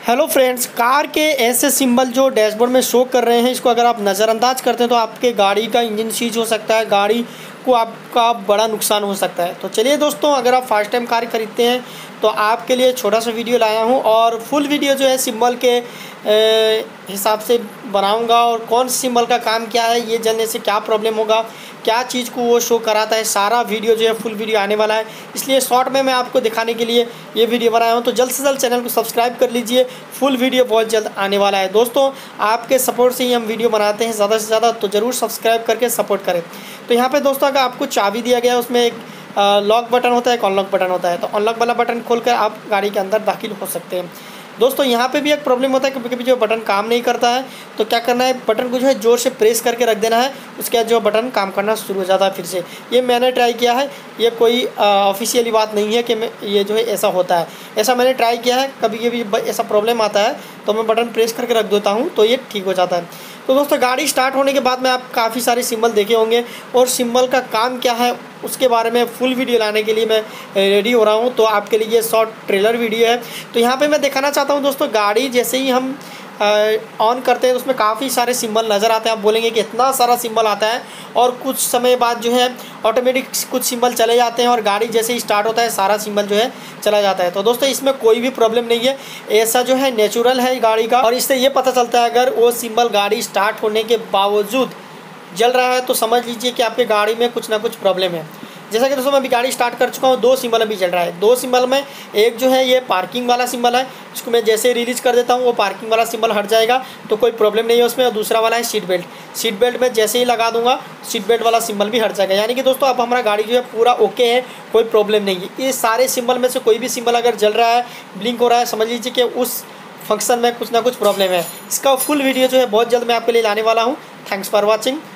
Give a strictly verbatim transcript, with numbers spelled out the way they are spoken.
Hello friends, car के ऐसे symbol जो डैशबोर्ड में शो कर रहे हैं, इसको अगर आप नज़रअंदाज करते हैं तो आपके गाड़ी का इंजन सीज हो सकता है, गाड़ी को आपका बड़ा नुकसान हो सकता है। तो चलिए दोस्तों, अगर आप फर्स्ट टाइम कार खरीदते हैं तो आपके लिए छोटा सा वीडियो लाया हूं और फुल वीडियो जो है सिंबल के हिसाब से बनाऊंगा और कौन सिंबल का काम क्या है, ये जानने से क्या प्रॉब्लम होगा, क्या चीज़ को वो शो कराता है, सारा वीडियो जो है फुल वीडियो आने वाला है। इसलिए शॉर्ट में मैं आपको दिखाने के लिए ये वीडियो बनाया हूँ। तो जल्द से जल्द चैनल को सब्सक्राइब कर लीजिए, फुल वीडियो बहुत जल्द आने वाला है। दोस्तों, आपके सपोर्ट से ही हम वीडियो बनाते हैं ज़्यादा से ज़्यादा, तो ज़रूर सब्सक्राइब करके सपोर्ट करें। तो यहाँ पर दोस्तों, अगर आपको चाबी दिया गया है, उसमें एक लॉक बटन होता है, एक अनलॉक बटन होता है। तो अनलॉक वाला बटन खोलकर आप गाड़ी के अंदर दाखिल हो सकते हैं। दोस्तों, यहाँ पे भी एक प्रॉब्लम होता है, कभी कभी जो बटन काम नहीं करता है, तो क्या करना है, बटन को जो है ज़ोर से प्रेस करके रख देना है, उसके बाद जो बटन काम करना शुरू हो जाता है फिर से। ये मैंने ट्राई किया है, ये कोई ऑफिशियली बात नहीं है कि मैं ये जो है ऐसा होता है, ऐसा मैंने ट्राई किया है। कभी कभी ऐसा प्रॉब्लम आता है तो मैं बटन प्रेस करके रख देता हूँ तो ये ठीक हो जाता है। तो दोस्तों, गाड़ी स्टार्ट होने के बाद में आप काफ़ी सारे सिंबल देखे होंगे और सिंबल का काम क्या है उसके बारे में फुल वीडियो लाने के लिए मैं रेडी हो रहा हूं। तो आपके लिए ये शॉर्ट ट्रेलर वीडियो है। तो यहाँ पे मैं दिखाना चाहता हूं दोस्तों, गाड़ी जैसे ही हम ऑन करते हैं तो उसमें काफ़ी सारे सिंबल नज़र आते हैं। आप बोलेंगे कि इतना सारा सिंबल आता है, और कुछ समय बाद जो है ऑटोमेटिक कुछ सिंबल चले जाते हैं और गाड़ी जैसे ही स्टार्ट होता है सारा सिंबल जो है चला जाता है। तो दोस्तों, इसमें कोई भी प्रॉब्लम नहीं है, ऐसा जो है नेचुरल है गाड़ी का। और इससे ये पता चलता है अगर वो सिंबल गाड़ी स्टार्ट होने के बावजूद जल रहा है तो समझ लीजिए कि आपके गाड़ी में कुछ ना कुछ प्रॉब्लम है। जैसा कि दोस्तों, मैं अभी गाड़ी स्टार्ट कर चुका हूँ, दो सिंबल अभी चल रहा है। दो सिंबल में एक जो है ये पार्किंग वाला सिंबल है, इसको मैं जैसे रिलीज़ कर देता हूँ वो पार्किंग वाला सिंबल हट जाएगा, तो कोई प्रॉब्लम नहीं है उसमें। और दूसरा वाला है सीट बेल्ट, सीट बेल्ट में जैसे ही लगा दूंगा सीट बेल्ट वाला सिंबल भी हट जाएगा। यानी कि दोस्तों, अब हमारा गाड़ी जो है पूरा ओके है, कोई प्रॉब्लम नहीं है। ये सारे सिंबल में से कोई भी सिंबल अगर जल रहा है, ब्लिंक हो रहा है, समझ लीजिए कि उस फंक्शन में कुछ ना कुछ प्रॉब्लम है। इसका फुल वीडियो जो है बहुत जल्द मैं आपके लिए लाने वाला हूँ। Thanks for watching.